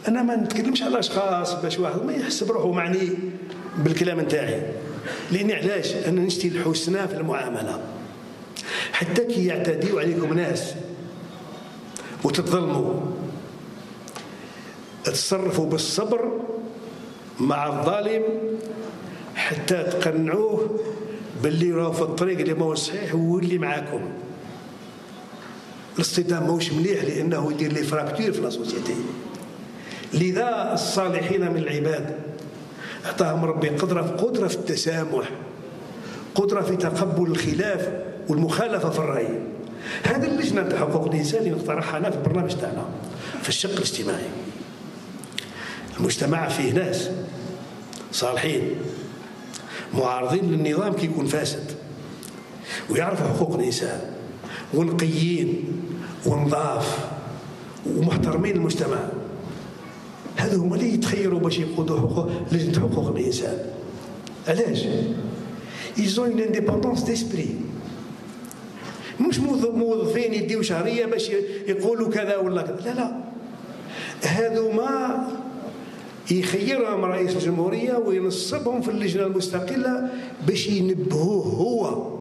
انا ما نتكلمش على اشخاص باش واحد ما يحس بروحه معني بالكلام نتاعي، لاني علاش انا نشتي الحسنى في المعامله. حتى كي يعتديوا عليكم ناس وتتظلموا، تصرفوا بالصبر مع الظالم حتى تقنعوه باللي راه في الطريق اللي ماهو صحيح ويولي معاكم. الاصطدام ماهوش مليح لانه يدير لي فراكتور في لا سوسيتي. لذا الصالحين من العباد اعطاهم ربي قدره في التسامح، قدره في تقبل الخلاف والمخالفه في الراي. هذه اللجنه تاع حقوق الانسان اللي نقترحها انا في البرنامج تاعنا في الشق الاجتماعي. المجتمع فيه ناس صالحين معارضين للنظام كي يكون فاسد، ويعرفوا حقوق الانسان ونقيين ونضاف ومحترمين المجتمع. هذو هما اللي يتخيروا باش يقودوا لجنة حقوق الإنسان. علاش؟ ils ont une indépendance d'esprit. مش موظفين يديو شهرية باش يقولوا كذا ولا كذا، لا لا، هذو ما يخيرهم رئيس الجمهورية وينصبهم في اللجنة المستقلة باش ينبهوه هو